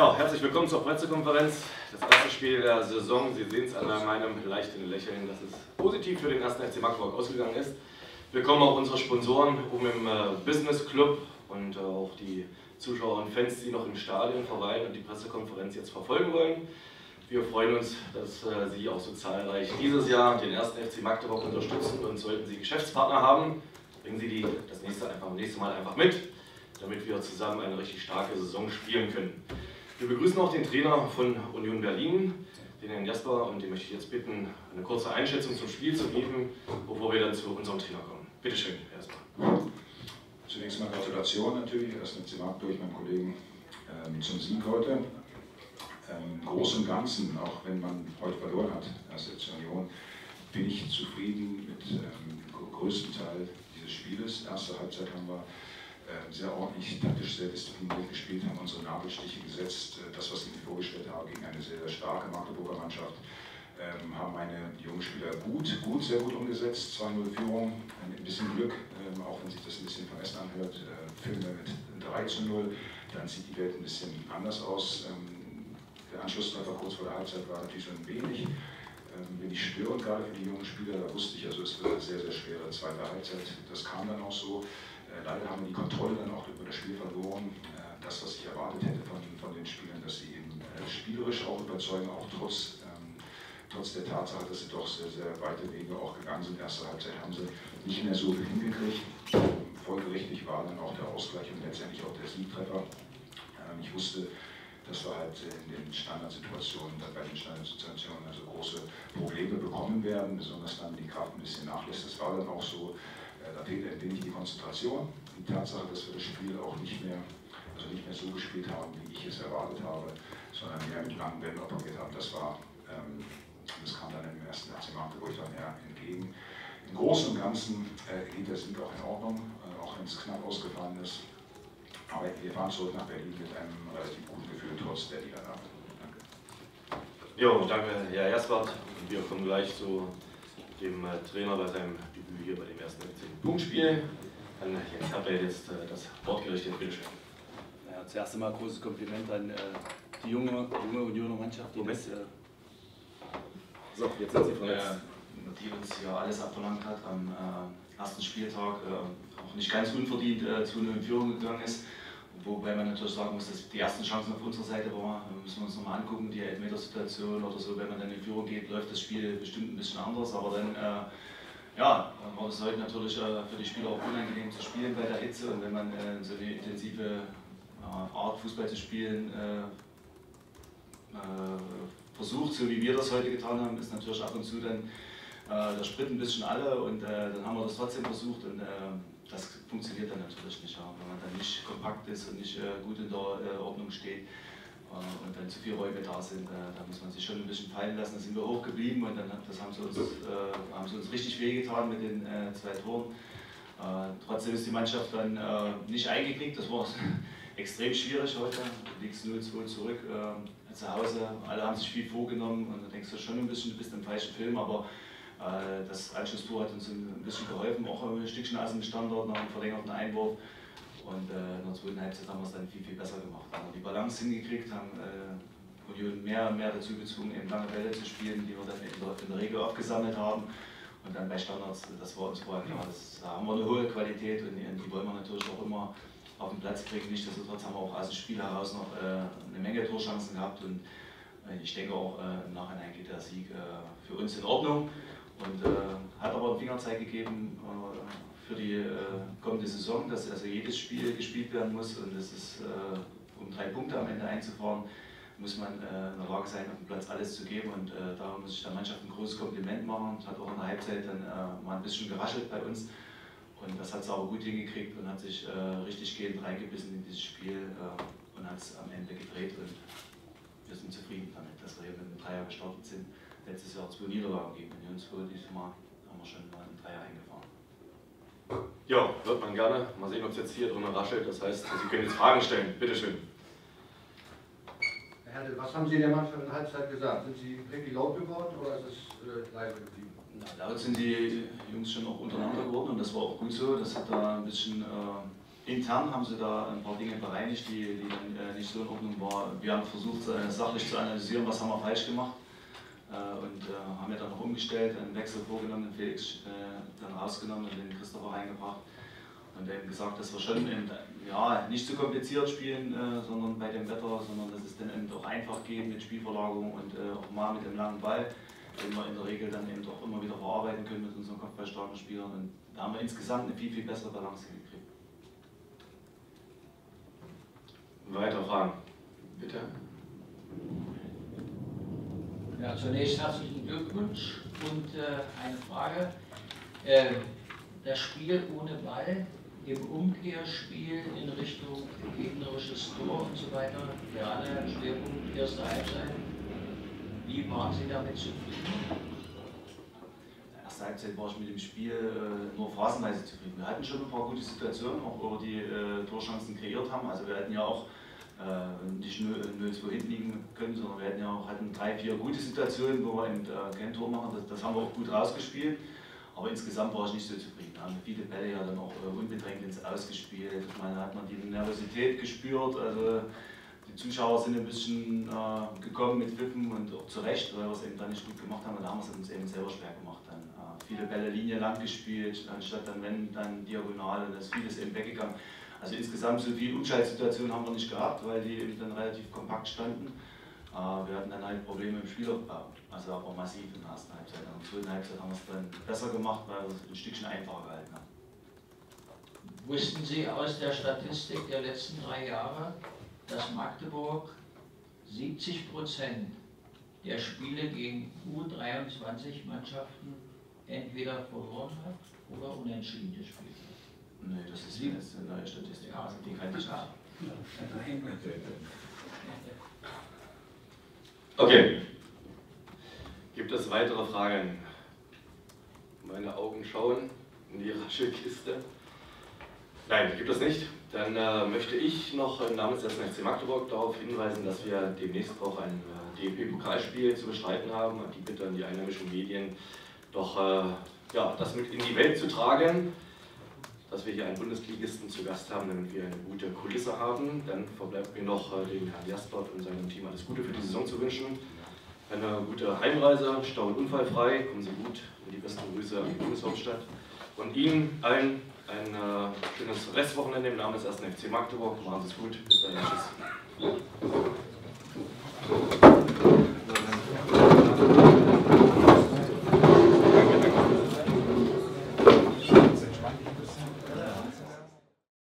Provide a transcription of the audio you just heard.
Ja, herzlich willkommen zur Pressekonferenz. Das erste Spiel der Saison. Sie sehen es an meinem leichten Lächeln, dass es positiv für den ersten FC Magdeburg ausgegangen ist. Willkommen auch unsere Sponsoren oben im Business Club und auch die Zuschauer und Fans, die noch im Stadion verweilen und die Pressekonferenz jetzt verfolgen wollen. Wir freuen uns, dass Sie auch so zahlreich dieses Jahr den ersten FC Magdeburg unterstützen, und sollten Sie Geschäftspartner haben, bringen Sie die das nächste Mal einfach mit, damit wir zusammen eine richtig starke Saison spielen können. Wir begrüßen auch den Trainer von Union Berlin, den Herrn Jasper, und den möchte ich jetzt bitten, eine kurze Einschätzung zum Spiel zu geben, bevor wir dann zu unserem Trainer kommen. Bitte schön, Herr Jasper. Zunächst mal Gratulation natürlich, erst FC Magdeburg, meinem Kollegen, zum Sieg heute. Im Großen und Ganzen, auch wenn man heute verloren hat, als FC Union, bin ich zufrieden mit dem größten Teil dieses Spieles. Erste Halbzeit haben wir sehr ordentlich, taktisch sehr diszipliniert gespielt, haben unsere Nadelstiche gesetzt. Das, was ich mir vorgestellt habe, gegen eine sehr, sehr starke Magdeburger Mannschaft, haben meine jungen Spieler sehr gut umgesetzt. 2-0 Führung, mit ein bisschen Glück, auch wenn sich das ein bisschen vermessen anhört, führen wir mit 3-0, dann sieht die Welt ein bisschen anders aus. Der Anschlusstreffer kurz vor der Halbzeit war natürlich so ein wenig störend, gerade für die jungen Spieler. Da wusste ich, also es wird eine sehr, sehr schwere zweite Halbzeit. Das kam dann auch so. Leider haben wir die Kontrolle dann auch über das Spiel verloren. Das, was ich erwartet hätte von den Spielern, dass sie eben spielerisch auch überzeugen, auch trotz der Tatsache, dass sie doch sehr, sehr weite Wege auch gegangen sind. Erste Halbzeit haben sie nicht mehr so hingekriegt. Folgerichtig war dann auch der Ausgleich und letztendlich auch der Siegtreffer. Ich wusste, dass wir halt in den Standardsituationen, bei den Standardsituationen also große Probleme bekommen werden, besonders dann die Kraft ein bisschen nachlässt. Das war dann auch so. Da fehlt ein wenig die Konzentration. Die Tatsache, dass wir das Spiel auch nicht mehr so gespielt haben, wie ich es erwartet habe, sondern mehr mit langen Bällen operiert haben, das kam dann im ersten FC Magdeburg dann eher entgegen. Im Großen und Ganzen geht der Sieg auch in Ordnung, auch wenn es knapp ausgefallen ist. Aber wir fahren zurück nach Berlin mit einem relativ guten Gefühl, trotz der Niederlage. Danke. Jo, danke, Herr Jaspert. Wir kommen gleich zu dem Trainer bei seinem Debüt hier bei dem ersten Punktspiel. Dann Jens Hertel jetzt das Wort gerichtet, bitteschön. Ja, zuerst einmal großes Kompliment an die junge Unioner Mannschaft, die das. So, jetzt sind Sie verletzt. Die uns hier alles abverlangt hat am ersten Spieltag, auch nicht ganz unverdient zu einer Führung gegangen ist. Wobei man natürlich sagen muss, dass die ersten Chancen auf unserer Seite waren. Müssen wir uns nochmal angucken, die Elfmetersituation oder so. Wenn man dann in Führung geht, läuft das Spiel bestimmt ein bisschen anders. Aber dann war es heute natürlich für die Spieler auch unangenehm zu spielen bei der Hitze. Und wenn man so eine intensive Art Fußball zu spielen versucht, so wie wir das heute getan haben, ist natürlich ab und zu dann der Sprit ein bisschen alle, und dann haben wir das trotzdem versucht, und das funktioniert dann natürlich nicht, wenn man dann nicht kompakt ist und nicht gut in der Ordnung steht und dann zu viele Räume da sind. Da muss man sich schon ein bisschen fallen lassen. Da sind wir hoch geblieben, und dann haben sie uns richtig wehgetan mit den 2 Toren. Trotzdem ist die Mannschaft dann nicht eingeknickt. Das war extrem schwierig heute. Du liegst 0-2 zurück zu Hause. Alle haben sich viel vorgenommen, und da denkst du schon ein bisschen, du bist im falschen Film, aber das Anschlusstor hat uns ein bisschen geholfen, auch ein Stückchen aus dem Standard nach einem verlängerten Einwurf. Und in der zweiten Halbzeit haben wir es dann viel, viel besser gemacht. Haben wir die Balance hingekriegt, haben Union mehr dazu gezwungen, eben lange Bälle zu spielen, die wir dann in der Regel aufgesammelt haben. Und dann bei Standards, das war uns vorher klar, da haben wir eine hohe Qualität, und die wollen wir natürlich auch immer auf den Platz kriegen. Nichtsdestotrotz haben wir auch aus dem Spiel heraus noch eine Menge Torchancen gehabt. Und ich denke auch, im Nachhinein geht der Sieg für uns in Ordnung. Und hat aber einen Fingerzeig gegeben für die kommende Saison, dass also jedes Spiel gespielt werden muss, und das ist, um 3 Punkte am Ende einzufahren, muss man in der Lage sein, auf dem Platz alles zu geben, und da muss ich der Mannschaft ein großes Kompliment machen. Es hat auch in der Halbzeit dann mal ein bisschen geraschelt bei uns, und das hat sie aber gut hingekriegt und hat sich richtig gehend reingebissen in dieses Spiel und hat es am Ende gedreht, und wir sind zufrieden damit, dass wir hier mit einem Dreier gestartet sind. Letztes Jahr 2 Niederlagen gegen Union 2, dieses Mal haben wir schon mal einen Dreier eingefahren. Ja, hört man gerne. Mal sehen, ob es jetzt hier drin raschelt. Das heißt, Sie können jetzt Fragen stellen. Bitte schön. Herr Hertel, was haben Sie in der Mannschaft in der Halbzeit gesagt? Sind Sie wirklich laut geworden, oder ist es leise geblieben? Na, laut sind die Jungs schon auch untereinander geworden, und das war auch gut so. Das hat da ein bisschen Intern haben sie da ein paar Dinge bereinigt, die dann nicht so in Ordnung waren. Wir haben versucht, sachlich zu analysieren, was haben wir falsch gemacht. Und haben ja dann noch umgestellt, einen Wechsel vorgenommen, den Felix dann rausgenommen und den Christopher reingebracht. Und eben gesagt, dass wir schon nicht zu kompliziert spielen, sondern bei dem Wetter, sondern dass es dann eben auch einfach geht mit Spielverlagerung und auch mal mit dem langen Ball, den wir in der Regel dann eben auch immer wieder verarbeiten können mit unseren kopfballstarken Spielern. Und da haben wir insgesamt eine viel bessere Balance hingekriegt. Weitere Fragen? Bitte. Ja, zunächst herzlichen Glückwunsch und eine Frage. Das Spiel ohne Ball im Umkehrspiel in Richtung gegnerisches Tor und so weiter, gerade Schwerpunkt erste Halbzeit. Wie waren Sie damit zufrieden? In der ersten Halbzeit war ich mit dem Spiel nur phasenweise zufrieden. Wir hatten schon ein paar gute Situationen, auch wo wir die Torchancen kreiert haben. Also wir hatten ja auch nicht 0-2 hinten liegen können, sondern wir hatten 3-4 gute Situationen, wo wir eben kein Tor machen. Das haben wir auch gut rausgespielt. Aber insgesamt war ich nicht so zufrieden. Wir haben viele Bälle ja dann auch unbedrängt ins Ausgespielt. Ich meine, da hat man die Nervosität gespürt. Also die Zuschauer sind ein bisschen gekommen mit Pfiffen und auch zu Recht, weil wir es eben dann nicht gut gemacht haben. Und da haben wir es uns eben selber schwer gemacht. Dann viele Bälle linienlang gespielt, anstatt dann diagonal, und da ist vieles eben weggegangen. Also insgesamt so viele Umschaltsituationen haben wir nicht gehabt, weil die eben dann relativ kompakt standen. Wir hatten dann halt Probleme im Spielaufbau, also aber massiv in der ersten Halbzeit. In der zweiten Halbzeit haben wir es dann besser gemacht, weil wir es ein Stückchen einfacher gehalten haben. Wussten Sie aus der Statistik der letzten 3 Jahre, dass Magdeburg 70% der Spiele gegen U23-Mannschaften entweder verloren hat oder unentschieden gespielt hat? Nee, das ist jetzt eine neue Statistik, Ja, also die kann ich nicht. Okay. Gibt es weitere Fragen? Meine Augen schauen in die rasche Kiste. Nein, gibt es nicht. Dann möchte ich noch im Namen des 1. FC Magdeburg darauf hinweisen, dass wir demnächst auch ein DFB-Pokalspiel zu bestreiten haben. Und die Bitte an die einheimischen Medien, doch das mit in die Welt zu tragen, dass wir hier einen Bundesligisten zu Gast haben, damit wir eine gute Kulisse haben. Dann verbleibt mir noch dem Herrn Jaspert und seinem Team alles Gute für die Saison zu wünschen. Eine gute Heimreise, Stau- und unfallfrei, kommen Sie gut und die besten Grüße an die Bundeshauptstadt. Und Ihnen allen ein schönes Restwochenende im Namen des 1. FC Magdeburg. Machen Sie es gut, bis dahin, tschüss.